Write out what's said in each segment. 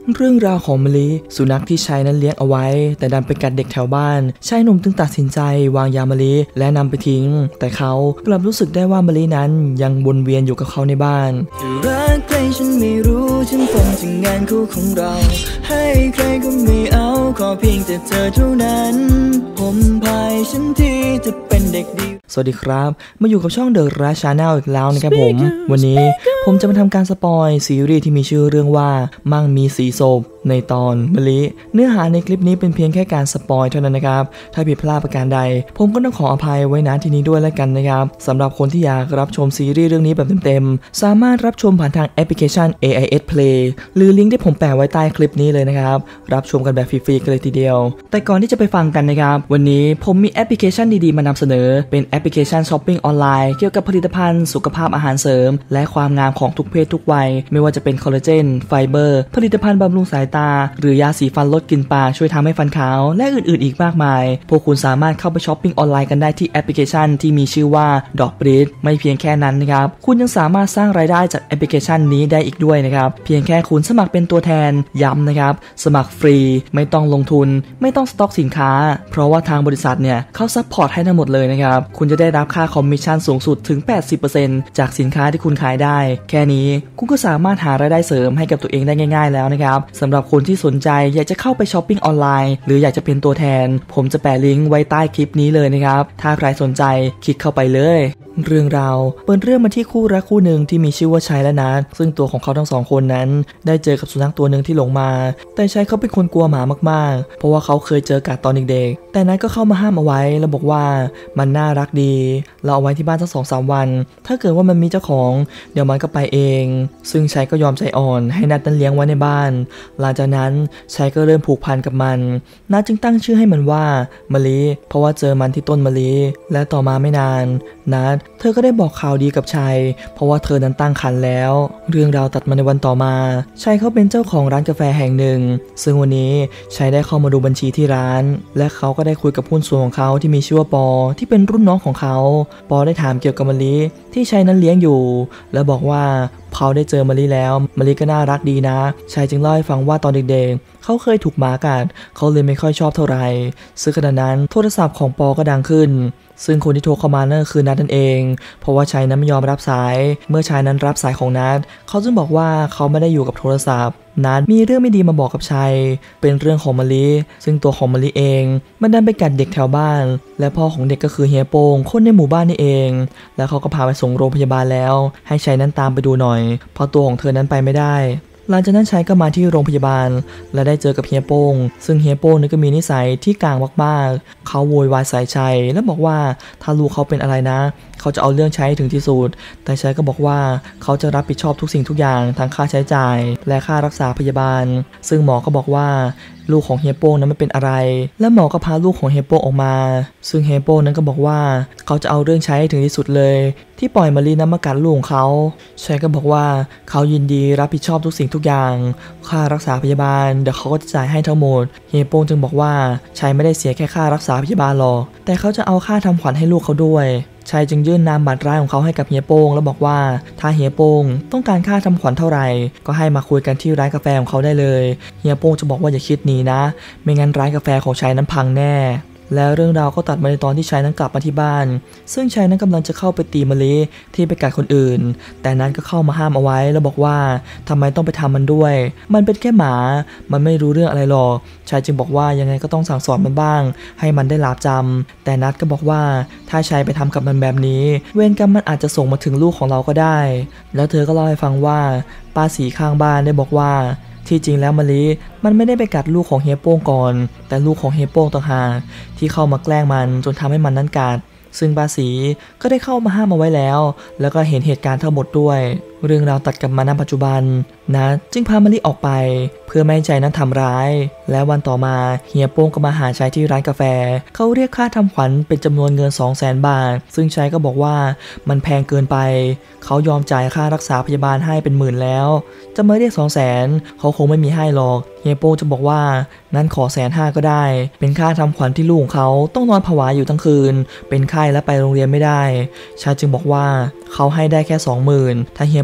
เรื่องราวของมะลิสุนัขที่ชายนั้นเลี้ยงเอาไว้แต่ดันไปกัดเด็กแถวบ้านชายหนุ่มจึงตัดสินใจวางยามะลิและนำไปทิ้งแต่เขากลับรู้สึกได้ว่ามะลินั้นยังวนเวียนอยู่กับเขาในบ้านรักใครฉันไม่รู้ฉันฟังจากงานคู่ของเราให้ใครก็ไม่เอาขอเพียงแต่เธอเท่านั้นผมพายฉันที่จะเป็นเด็กดีสวัสดีครับมาอยู่กับช่องเดอะราชาแนลอีกแล้วนะครับผมวันนี้ผมจะมาทำการสปอยซีรีส์ที่มีชื่อเรื่องว่ามั่งมีสีศพในตอนมะลิเนื้อหาในคลิปนี้เป็นเพียงแค่การสปอยเท่านั้นนะครับถ้าผิดพลาดประการใดผมก็ต้องขออภัยไว้ณที่นี้ด้วยแล้วกันนะครับสำหรับคนที่อยากรับชมซีรีส์เรื่องนี้แบบเต็มๆสามารถรับชมผ่านทางแอปพลิเคชัน AIS Play หรือลิงก์ที่ผมแปะไว้ใต้คลิปนี้เลยนะครับรับชมกันแบบฟรีๆกันเลยทีเดียวแต่ก่อนที่จะไปฟังกันนะครับวันนี้ผมมีแอปพลิเคชันดีๆมานำเสนอเป็นแอปพลิเคชันช้อปปิ้งออนไลน์เกี่ยวกับผลิตภัณฑ์สุขภาพอาหารเสริมและความงามของทุกเพศทุกวัยไม่ว่าจะเป็นคอลลาเจนไฟเบอร์ผลิตภัณฑ์บำรุงสายตาหรือยาสีฟันลดกลิ่นปากช่วยทำให้ฟันขาวและอื่นๆอีกมากมายพวกคุณสามารถเข้าไปช้อปปิ้งออนไลน์กันได้ที่แอปพลิเคชันที่มีชื่อว่าดอกบริดไม่เพียงแค่นั้นนะครับคุณยังสามารถสร้างรายได้จากแอปพลิเคชันนี้ได้อีกด้วยนะครับเพียงแค่คุณสมัครเป็นตัวแทนย้ำนะครับสมัครฟรีไม่ต้องลงทุนไม่ต้องสต็อกสินค้าเพราะว่าทางบริษัทเนี่ยเขาซัพพอร์ตให้ทั้งหมดเลยนะครับคุณจะได้รับค่าคอมมิชชั่นสูงสุดถึง 80% จากสินค้าที่คุณขายได้แค่นี้คุณก็สามารถหารายได้เสริมให้กับตัวเองได้ง่ายๆแล้วนะครับสำหรับคนที่สนใจอยากจะเข้าไปช้อปปิ้งออนไลน์หรืออยากจะเป็นตัวแทนผมจะแปะลิงก์ไว้ใต้คลิปนี้เลยนะครับถ้าใครสนใจคลิกเข้าไปเลยเรื่องราวเปิดเรื่องมาที่คู่รักคู่หนึ่งที่มีชื่อว่าชัยและนัทซึ่งตัวของเขาทั้งสองคนนั้นได้เจอกับสุนัขตัวหนึ่งที่หลงมาแต่ชัยเขาเป็นคนกลัวหมามากๆเพราะว่าเขาเคยเจอกัดตอนเด็กๆแต่นัทก็เข้ามาห้ามเอาไว้แล้วบอกว่ามันน่ารักดีเราเอาไว้ที่บ้านสัก 2-3 วันถ้าเกิดว่ามันมีเจ้าของเดี๋ยวมันก็ไปเองซึ่งชัยก็ยอมใจอ่อนให้นัทนั้นเลี้ยงไว้ในบ้านหลังจากนั้นชัยก็เริ่มผูกพันกับมันนัทจึงตั้งชื่อให้มันว่ามะลิเพราะว่าเจอมันที่ต้นมะลิและต่อมาไม่นานนัทเธอก็ได้บอกข่าวดีกับชัยเพราะว่าเธอนั้นตั้งครรภ์แล้วเรื่องราวตัดมาในวันต่อมาชัยเขาเป็นเจ้าของร้านกาแฟแห่งหนึ่งซึ่งวันนี้ชัยได้เข้ามาดูบัญชีที่ร้านและเขาก็ได้คุยกับหุ้นส่วนของเขาที่มีชื่อว่าปอที่เป็นรุ่นน้องของเขาปอได้ถามเกี่ยวกับมะลิที่ชัยนั้นเลี้ยงอยู่และบอกว่าเขาได้เจอมะลิแล้วมะลิก็น่ารักดีนะชัยจึงเล่าให้ฟังว่าตอนเด็กๆเขาเคยถูกหมากัดเขาเลยไม่ค่อยชอบเท่าไหร่ซึ่งขณะนั้นโทรศัพท์ของปอก็ดังขึ้นซึ่งคนที่โทรเข้ามานั่นคือนัทนั่นเองเพราะว่าชัยนั้นไม่ยอมรับสายเมื่อชัยนั้นรับสายของนัทเขาจึงบอกว่าเขาไม่ได้อยู่กับโทรศัพท์นัทมีเรื่องไม่ดีมาบอกกับชัยเป็นเรื่องของมะลิซึ่งตัวของมะลิเองมันดันไปกัดเด็กแถวบ้านและพ่อของเด็กก็คือเฮียโป่งคนในหมู่บ้านนี่เองแล้วเขาก็พาไปส่งโรงพยาบาลแล้วให้ชัยนั้นตามไปดูหน่อยเพราะตัวของเธอนั้นไปไม่ได้หลังจากนั้นชัยก็มาที่โรงพยาบาลและได้เจอกับเฮียโป้งซึ่งเฮียโป้งนี่ก็มีนิสัยที่กลางมากๆเขาโวยวายใส่ชัยและบอกว่าถ้าลูกเขาเป็นอะไรนะเขาจะเอาเรื่องชัยถึงที่สุดแต่ชัยก็บอกว่าเขาจะรับผิดชอบทุกสิ่งทุกอย่างทั้งค่าใช้จ่ายและค่ารักษาพยาบาลซึ่งหมอก็บอกว่าลูกของเฮียโป้งนั้นไม่เป็นอะไรและหมอก็พาลูกของเฮียโป้งออกมาซึ่งเฮียโป้งนั้นก็บอกว่าเขาจะเอาเรื่องชัยถึงที่สุดเลยที่ปล่อยมะลินั้นมากัดลูกของเขาชัยก็บอกว่าเขายินดีรับผิดชอบทุกสิ่งทุกอย่างค่ารักษาพยาบาลเดี๋ยวเขาก็จะจ่ายให้ทั้งหมดเฮียโป้งจึงบอกว่าชัยไม่ได้เสียแค่ค่ารักษาพยาบาลหรอกแต่เขาจะเอาค่าทำขวัญให้ลูกเขาด้วยชัยจึงยื่นนามบัตรร้ายของเขาให้กับเฮียโป้งแล้วบอกว่าถ้าเฮียโป้งต้องการค่าทำขวัญเท่าไหร่ก็ให้มาคุยกันที่ร้านกาแฟของเขาได้เลยเฮียโป้งจะบอกว่าอย่าคิดหนีนะไม่งั้นร้านกาแฟของชัยนั้นพังแน่แล้วเรื่องราวก็ตัดมาในตอนที่ชัยนั้นกลับมาที่บ้านซึ่งชัยนั้นกำลังจะเข้าไปตีมะลิที่ไปกัดคนอื่นแต่นั้นก็เข้ามาห้ามเอาไว้แล้วบอกว่าทำไมต้องไปทำมันด้วยมันเป็นแค่หมามันไม่รู้เรื่องอะไรหรอกชัยจึงบอกว่ายังไงก็ต้องสั่งสอนมันบ้างให้มันได้หลาบจำแต่นัทก็บอกว่าถ้าชัยไปทำกับมันแบบนี้เวรกรรมมันอาจจะส่งมาถึงลูกของเราก็ได้แล้วเธอก็เล่าให้ฟังว่าป้าสีข้างบ้านได้บอกว่าที่จริงแล้วมะลิมันไม่ได้ไปกัดลูกของเฮียโป้งก่อนแต่ลูกของเฮียโป้งต่างหากที่เข้ามาแกล้งมันจนทำให้มันนั้นกัดซึ่งป้าสีก็ได้เข้ามาห้ามเอาไว้แล้วก็เห็นเหตุการณ์ทั้งหมดด้วยเรื่องราวตัดกลับมาณปัจจุบันนะจึงพามะลิออกไปเพื่อไม่ให้ชัยนั้นทำร้ายและวันต่อมาเฮียโป้งก็มาหาชัยที่ร้านกาแฟเขาเรียกค่าทำขวัญเป็นจำนวนเงิน 200,000 บาทซึ่งชัยก็บอกว่ามันแพงเกินไปเขายอมจ่ายค่ารักษาพยาบาลให้เป็นหมื่นแล้วจะมาเรียก 200,000 เขาคงไม่มีให้หรอกเฮียโป้งจะบอกว่านั้นขอ150,000ก็ได้เป็นค่าทำขวัญที่ลูกของเขาต้องนอนผวาอยู่ทั้งคืนเป็นไข้และไปโรงเรียนไม่ได้ชัยจึงบอกว่าเขาให้ได้แค่ 20,000ถ้าเฮีย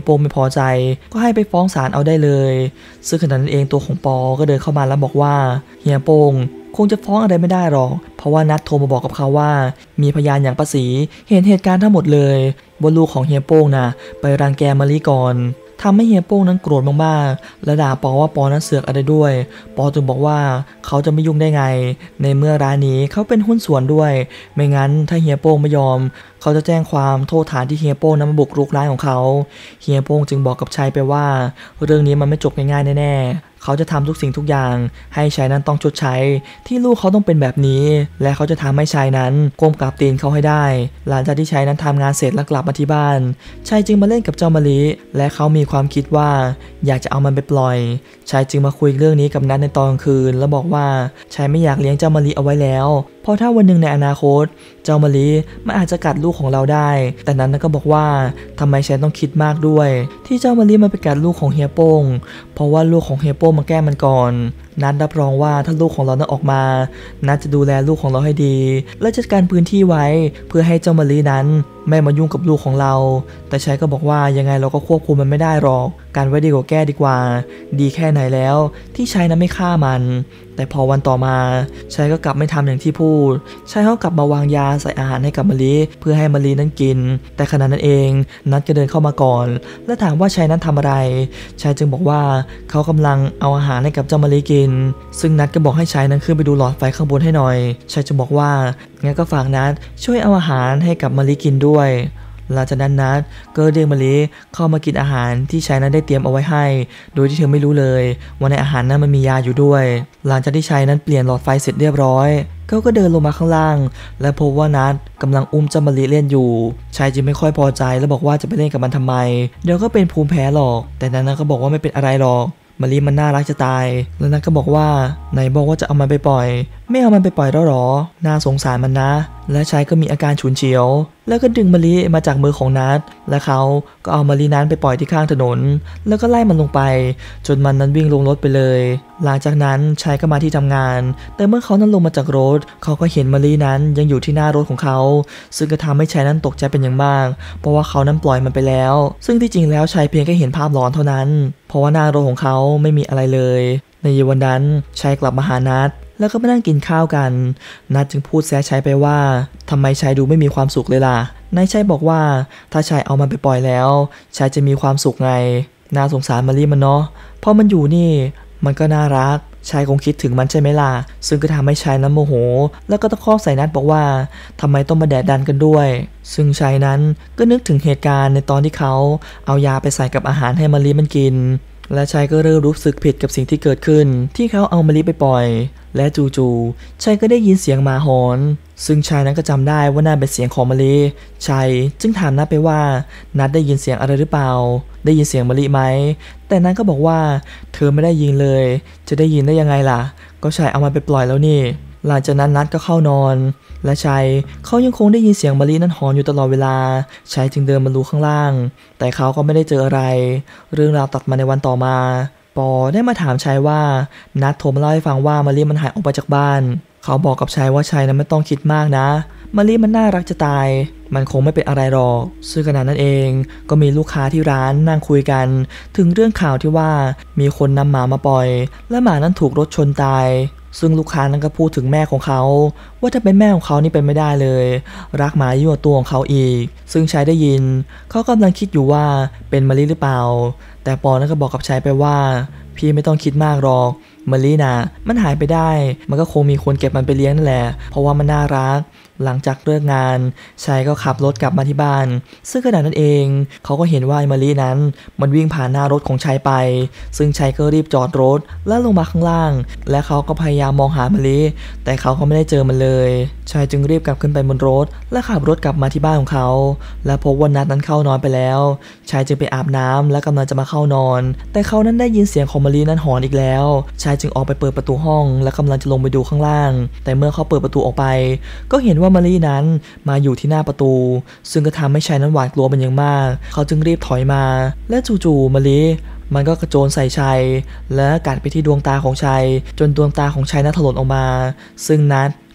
ยโป้งไม่พอใจก็ให้ไปฟ้องศาลเอาได้เลยซึ่งขณะนั้นเองตัวของปอก็เดินเข้ามาแล้วบอกว่าเฮียโป้งคงจะฟ้องอะไรไม่ได้หรอกเพราะว่านัดโทรมาบอกกับเขาว่ามีพยานอย่างป้าศรีเห็นเหตุการณ์ทั้งหมดเลยว่าลูกของเฮียโป้งน่ะไปรังแกมะลิก่อนทำให้เฮียโป้งนั้นโกรธมากๆและด่าปอว่าปอนั้นเสือกอะไรด้วยปอจึงบอกว่าเขาจะไม่ยุ่งได้ไงในเมื่อร้านนี้เขาเป็นหุ้นส่วนด้วยไม่งั้นถ้าเฮียโป้งไม่ยอมเขาจะแจ้งความโทษฐานที่เฮียโป้งนั้นมาบุกรุกร้านของเขาเฮียโป้งจึงบอกกับชายไปว่าเรื่องนี้มันไม่จบง่ายๆแน่ๆเขาจะทำทุกสิ่งทุกอย่างให้ชายนั้นต้องชดใช้ที่ลูกเขาต้องเป็นแบบนี้และเขาจะทำให้ชายนั้นก้มกราบตีนเขาให้ได้หลังจากที่ชายนั้นทำงานเสร็จและกลับมาที่บ้านชายจึงมาเล่นกับเจ้ามะลิและเขามีความคิดว่าอยากจะเอามันไปปล่อยชายจึงมาคุยเรื่องนี้กับนัทในตอนกลางคืนแล้วบอกว่าชายไม่อยากเลี้ยงเจ้ามะลิเอาไว้แล้วเพราะถ้าวันหนึ่งในอนาคตเจ้ามะลิมันอาจจะกัดลูกของเราได้แต่นั้นก็บอกว่าทำไมฉันต้องคิดมากด้วยที่เจ้ามะลิมันไปกัดลูกของเฮียโป้งเพราะว่าลูกของเฮียโป้งมาแก้มันก่อนนัทรับรองว่าถ้าลูกของเรานั้นออกมานัทจะดูแลลูกของเราให้ดีและจัดการพื้นที่ไว้เพื่อให้เจ้ามะลินั้นไม่มายุ่งกับลูกของเราแต่ชายก็บอกว่ายังไงเราก็ควบคุมมันไม่ได้หรอกการไว้ดีกว่าแก้ดีกว่าดีแค่ไหนแล้วที่ชายนั้นไม่ฆ่ามันแต่พอวันต่อมาชายก็กลับไม่ทำอย่างที่พูดชายเขากลับมาวางยาใส่อาหารให้กับมะลิเพื่อให้มะลินั้นกินแต่ขณะนั้นเองนัทก็เดินเข้ามาก่อนและถามว่าชายนั้นทำอะไรชายจึงบอกว่าเขากำลังเอาอาหารให้กับเจ้ามะลิกินซึ่งนัทก็บอกให้ชายนั้นขึ้นไปดูหลอดไฟข้างบนให้หน่อยชายจึงบอกว่างั้นก็ฝากนัทช่วยเอาอาหารให้กับมะลิกินด้วยหลังจากนั้นนัทก็เรียกมะลิเข้ามากินอาหารที่ชายนั้นได้เตรียมเอาไว้ให้โดยที่เธอไม่รู้เลยว่าในอาหารนั้นมันมียาอยู่ด้วยหลังจากที่ชายนั้นเปลี่ยนหลอดไฟเสร็จเรียบร้อยเขาก็เดินลงมาข้างล่างและพบว่านัทกำลังอุ้มเจ้ามะลิเล่นอยู่ชายจึงไม่ค่อยพอใจและบอกว่าจะไปเล่นกับมันทำไมเดี๋ยวก็เป็นภูมิแพ้หรอกแต่นัทก็บอกว่าไม่เป็นอะไรหรอกมะลิมันน่ารักจะตายแล้วนัทก็บอกว่าไหนบอกว่าจะเอามันไปปล่อยไม่เอามันไปปล่อยแล้วหรอน่าสงสารมันนะและชายก็มีอาการฉุนเฉียวแล้วก็ดึงมะลิมาจากมือของนัทและเขาก็เอามะลินั้นไปปล่อยที่ข้างถนนแล้วก็ไล่มันลงไปจนมันนั้นวิ่งลงรถไปเลยหลังจากนั้นชายก็มาที่ทำงานแต่เมื่อเขานั้นลงมาจากรถเขาก็เห็นมะลินั้นยังอยู่ที่หน้ารถของเขาซึ่งก็ทำให้ชายนั้นตกใจเป็นอย่างมากเพราะว่าเขานั้นปล่อยมันไปแล้วซึ่งที่จริงแล้วชายเพียงแค่เห็นภาพหลอนเท่านั้นเพราะว่าหน้ารถของเขาไม่มีอะไรเลยในเย็นวันนั้นชายกลับมาหานัทแล้วก็มานั่งกินข้าวกันนัทจึงพูดแซะชายไปว่าทำไมชายดูไม่มีความสุขเลยล่ะนายชายบอกว่าถ้าชายเอามันไปปล่อยแล้วชายจะมีความสุขไงน่าสงสารมะลิมันเนาะพอมันอยู่นี่มันก็น่ารักชายคงคิดถึงมันใช่ไหมล่ะซึ่งก็ทำให้ชายนั้นโมโหแล้วก็ตะคอกใส่นัทบอกว่าทำไมต้องมาแดดดันกันด้วยซึ่งชายนั้นก็นึกถึงเหตุการณ์ในตอนที่เขาเอายาไปใส่กับอาหารให้มะลิมันกินและชายก็เริ่มรู้สึกผิดกับสิ่งที่เกิดขึ้นที่เขาเอามะลิไปปล่อยและจู่ๆชายก็ได้ยินเสียงหมาหอนซึ่งชายนั้นก็จำได้ว่าน่าเป็นเสียงของมะลิชายจึงถามนัทไปว่านัทได้ยินเสียงอะไรหรือเปล่าได้ยินเสียงมะลิไหมแต่นัทก็บอกว่าเธอไม่ได้ยินเลยจะได้ยินได้ยังไงล่ะก็ชายเอามันไปปล่อยแล้วนี่หลังจากนั้นนัทก็เข้านอนและชายเขายังคงได้ยินเสียงมะลินั้นหอนอยู่ตลอดเวลาชายจึงเดินมาดูข้างล่างแต่เขาก็ไม่ได้เจออะไรเรื่องราวตัดมาในวันต่อมาปอได้มาถามชายว่านัทโทรมาเล่าให้ฟังว่ามะลิมันหายออกไปจากบ้านเขาบอกกับชายว่าชายนั้นไม่ต้องคิดมากนะมะลิมันน่ารักจะตายมันคงไม่เป็นอะไรหรอกซึ่งขณะนั้นเองก็มีลูกค้าที่ร้านนั่งคุยกันถึงเรื่องข่าวที่ว่ามีคนนำหมามาปล่อยและหมานั้นถูกรถชนตายซึ่งลูกค้านั้นก็พูดถึงแม่ของเขาว่าถ้าเป็นแม่ของเขานี่เป็นไม่ได้เลยรักหมายิ่งกว่าตัวของเขาอีกซึ่งชายได้ยินเขากำลังคิดอยู่ว่าเป็นมะลิหรือเปล่าแต่ปอนั้นก็บอกกับชายไปว่าพี่ไม่ต้องคิดมากหรอกมะลิน่ะมันหายไปได้มันก็คงมีคนเก็บมันไปเลี้ยงนั่นแหละเพราะว่ามันน่ารักหลังจากเลิกงานชายก็ขับรถกลับมาที่บ้านซึ่งขณะนั้นเองเขาก็เห็นว่ามะลินั้นมันวิ่งผ่านหน้ารถของชายไปซึ่งชายก็รีบจอดรถแล้วลงมาข้างล่างและเขาก็พยายามมองหามะลิแต่เขาก็ไม่ได้เจอมันเลยชายจึงรีบกลับขึ้นไปบนรถและขับรถกลับมาที่บ้านของเขาและพบว่านัทนั้นเข้านอนไปแล้วชายจึงไปอาบน้ำและกำลังจะมาเข้านอนแต่เขานั้นได้ยินเสียงของมะลินั้นหอนอีกแล้วชายจึงออกไปเปิดประตูห้องและกำลังจะลงไปดูข้างล่างแต่เมื่อเขาเปิดประตูออกไปก็เห็นว่ามะลินั้นมาอยู่ที่หน้าประตูซึ่งก็ทำให้ชายนั้นหวาดกลัวเป็นอย่างมากเขาจึงรีบถอยมาและจู่ๆมะลิมันก็กระโจนใส่ชัยและกัดไปที่ดวงตาของชัยจนดวงตาของชัยนั้นถลนออกมาซึ่งนัท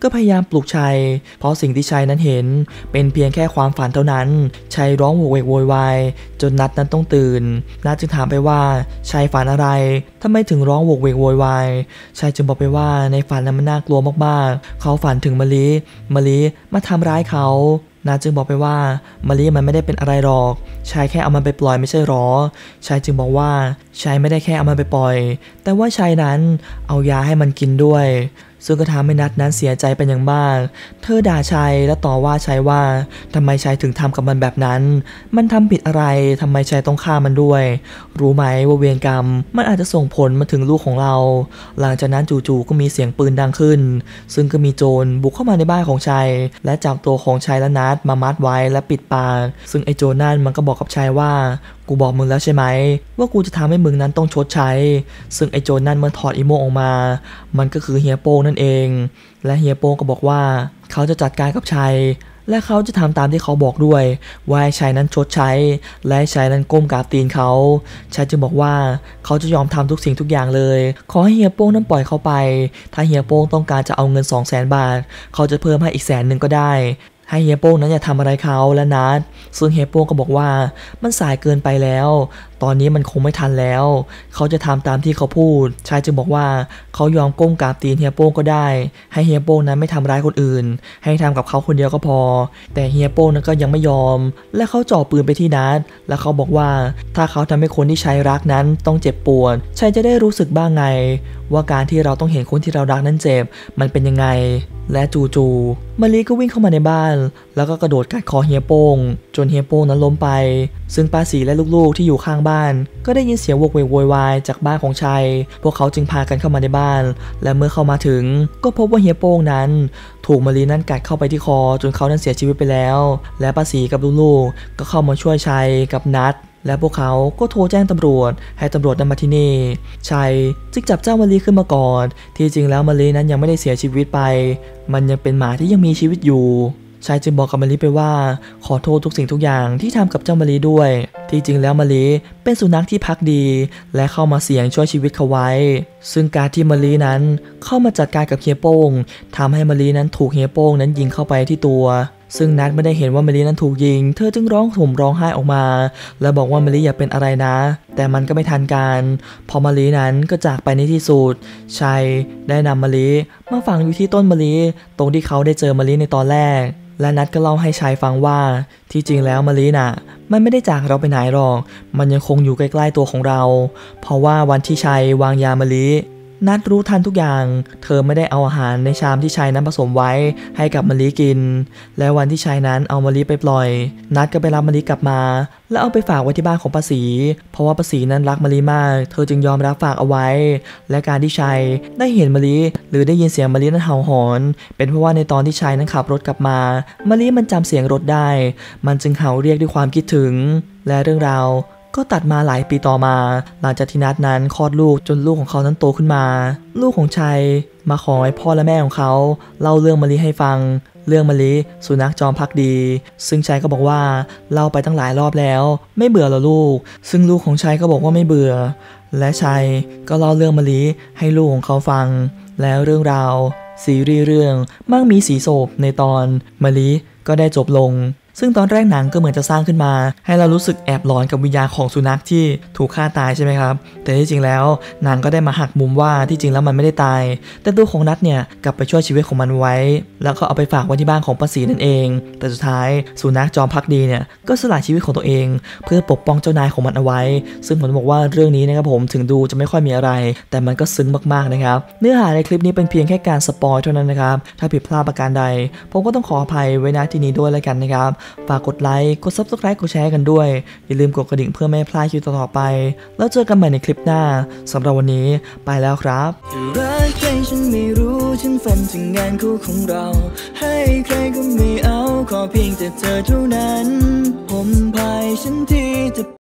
ก็พยายามปลุกชัยเพราะสิ่งที่ชัยนั้นเห็นเป็นเพียงแค่ความฝันเท่านั้นชัยร้องโวกเวกโวยวายจนนัทนั้นต้องตื่นนัทจึงถามไปว่าชัยฝันอะไรทำไมถึงร้องโวกเวกโวยวายชัยจึงบอกไปว่าในฝันนั้นมันน่ากลัวมากๆเขาฝันถึงมะลิมาทำร้ายเขานาจึงบอกไปว่ามะลิมันไม่ได้เป็นอะไรหรอกชายแค่เอามันไปปล่อยไม่ใช่หรอชายจึงบอกว่าชายไม่ได้แค่เอามันไปปล่อยแต่ว่าชายนั้นเอายาให้มันกินด้วยซึ่งก็ทำให้นัทนั้นเสียใจเป็นอย่างมากเธอด่าชัยและต่อว่าชัยว่าทำไมชัยถึงทำกับมันแบบนั้นมันทำผิดอะไรทำไมชัยต้องฆ่ามันด้วยรู้ไหมว่าเวรกรรมมันอาจจะส่งผลมาถึงลูกของเราหลังจากนั้นจู่ๆก็มีเสียงปืนดังขึ้นซึ่งก็มีโจรบุกเข้ามาในบ้านของชัยและจับตัวของชัยและนัทมามัดไว้และปิดปากซึ่งไอ้โจรนั่นมันก็บอกกับชัยว่ากูบอกมึงแล้วใช่ไหมว่ากูจะทำให้มึงนั้นต้องชดใช้ซึ่งไอ้โจรนั่นเมื่อถอดอีโมออกมามันก็คือเฮียโป้งนั่นเองและเฮียโป้งก็บอกว่าเขาจะจัดการกับชัยและเขาจะทำตามที่เขาบอกด้วยว่าชัยนั้นชดใช้และชัยนั้นก้มกราบตีนเขาชัยจึงบอกว่าเขาจะยอมทำทุกสิ่งทุกอย่างเลยขอให้เฮียโป้งนั้นปล่อยเขาไปถ้าเฮียโป้งต้องการจะเอาเงิน 200,000 บาทเขาจะเพิ่มให้อีก100,000ก็ได้ให้เฮียโป้งนั้นอย่าทำอะไรเขาและนัทซึ่งเฮียโป้งก็บอกว่ามันสายเกินไปแล้วตอนนี้มันคงไม่ทันแล้วเขาจะทำตามที่เขาพูดชายจึงบอกว่าเขายอมก้มกราบตีนเฮียโป้งก็ได้ให้เฮียโป้งนั้นไม่ทำร้ายคนอื่นให้ทำกับเขาคนเดียวก็พอแต่เฮียโป้งนั้นก็ยังไม่ยอมและเขาจ่อปืนไปที่นัทและเขาบอกว่าถ้าเขาทำให้คนที่ชายรักนั้นต้องเจ็บปวดชายจะได้รู้สึกบ้างไงว่าการที่เราต้องเห็นคนที่เรารักนั้นเจ็บมันเป็นยังไงและจู่ๆมะลิก็วิ่งเข้ามาในบ้านแล้วก็กระโดดกัดคอเฮียโป้งจนเฮียโป้งนั้นล้มไปซึ่งป้าศรีและลูกๆที่อยู่ข้างบ้านก็ได้ยินเสียงโวกเวกโวยวายจากบ้านของชัยพวกเขาจึงพากันเข้ามาในบ้านและเมื่อเข้ามาถึงก็พบว่าเฮียโป้งนั้นถูกมะลินั้นกัดเข้าไปที่คอจนเขานั้นเสียชีวิตไปแล้วและป้าศรีกับลูกๆก็เข้ามาช่วยชัยกับนัทและพวกเขาก็โทรแจ้งตำรวจให้ตำรวจนำมาที่นี่ชัยจึงจับเจ้ามะลิขึ้นมาก่อนที่จริงแล้วมะลินั้นยังไม่ได้เสียชีวิตไปมันยังเป็นหมาที่ยังมีชีวิตอยู่ชายจึงบอกกับมะลิไปว่าขอโทษทุกสิ่งทุกอย่างที่ทำกับเจ้ามะลิด้วยที่จริงแล้วมะลิเป็นสุนัขที่พักดีและเข้ามาเสี่ยงช่วยชีวิตเขาไว้ซึ่งการที่มะลินั้นเข้ามาจัดการกับเฮียโป้งทำให้มะลินั้นถูกเฮียโป้งนั้นยิงเข้าไปที่ตัวซึ่งนัทไม่ได้เห็นว่ามะลินั้นถูกยิงเธอจึงร้องห่มร้องไห้ออกมาและบอกว่ามะลิอย่าเป็นอะไรนะแต่มันก็ไม่ทันการพอมะลินั้นก็จากไปในที่สุดชัยได้นำมะลิมาฝังอยู่ที่ต้นมะลิตรงที่เขาได้เจอมะลิในตอนแรกและนัทก็เล่าให้ชัยฟังว่าที่จริงแล้วมะลิน่ะมันไม่ได้จากเราไปไหนหรอกมันยังคงอยู่ใกล้ๆตัวของเราเพราะว่าวันที่ชัยวางยามะลินัทรู้ทันทุกอย่างเธอไม่ได้เอาอาหารในชามที่ชัยนั้นผสมไว้ให้กับมะลิกินและวันที่ชัยนั้นเอามะลิไปปล่อยนัทก็ไปรับมะลิกลับมาแล้วเอาไปฝากไว้ที่บ้านของป้าศรีเพราะว่าป้าศรีนั้นรักมะลิมากเธอจึงยอมรับฝากเอาไว้และการที่ชัยได้เห็นมะลิหรือได้ยินเสียงมะลินั้นเห่าหอนเป็นเพราะว่าในตอนที่ชัยนั้นขับรถกลับมามะลิมันจำเสียงรถได้มันจึงเห่าเรียกด้วยความคิดถึงและเรื่องราวก็ตัดมาหลายปีต่อมาหลังจากที่นัทนั้นคลอดลูกจนลูกของเขานั้นโตขึ้นมาลูกของชัยมาขอให้พ่อและแม่ของเขาเล่าเรื่องมะลิให้ฟังเรื่องมะลิสุนัขจอมภักดีซึ่งชัยก็บอกว่าเล่าไปตั้งหลายรอบแล้วไม่เบื่อเหรอลูกซึ่งลูกของชัยก็บอกว่าไม่เบื่อและชัยก็เล่าเรื่องมะลิให้ลูกของเขาฟังแล้วเรื่องราวซีรีส์เรื่องมั่งมีสีโศกในตอนมะลิก็ได้จบลงซึ่งตอนแรกหนังก็เหมือนจะสร้างขึ้นมาให้เรารู้สึกแอบหลอนกับวิญญาณของสุนัขที่ถูกฆ่าตายใช่ไหมครับแต่ที่จริงแล้วหนังก็ได้มาหักมุมว่าที่จริงแล้วมันไม่ได้ตายแต่ตัวของนัทเนี่ยกลับไปช่วยชีวิตของมันไว้แล้วก็เอาไปฝากไว้ที่บ้านของป้าศรีนั่นเองแต่สุดท้ายสุนัขจอมภักดีเนี่ยก็สละชีวิตของตัวเองเพื่อปกป้องเจ้านายของมันเอาไว้ซึ่งผมบอกว่าเรื่องนี้นะครับผมถึงดูจะไม่ค่อยมีอะไรแต่มันก็ซึ้งมากๆนะครับเนื้อหาในคลิปนี้เป็นเพียงแค่การสปอยเท่านั้นนะครับถ้าผิดพลาดประการใดผมก็ต้องขออภัยไว้ณที่นี้ด้วยแล้วกันนะครับฝากกดไลค์กด Subscribe กดแชร์กันด้วยอย่าลืมกดกระดิ่งเพื่อไม่พลาดคลิปต่อไปแล้วเจอกันใหม่ในคลิปหน้าสำหรับวันนี้ไปแล้วครับรักใครฉันไม่รู้ฉันฝันถึงงานคู่ของเราให้ใครก็ไม่เอาขอเพียงแต่เธอเท่านั้นผมพายฉันที่จะ